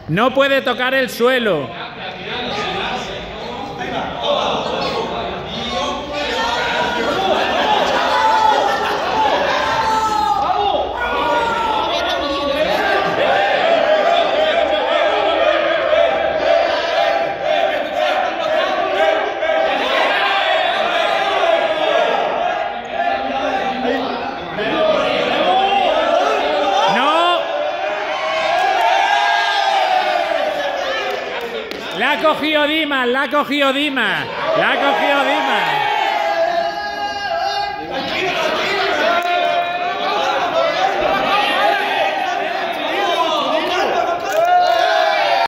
No puede tocar el suelo. La ha cogido Dimas, la ha cogido Dimas, la ha cogido Dimas.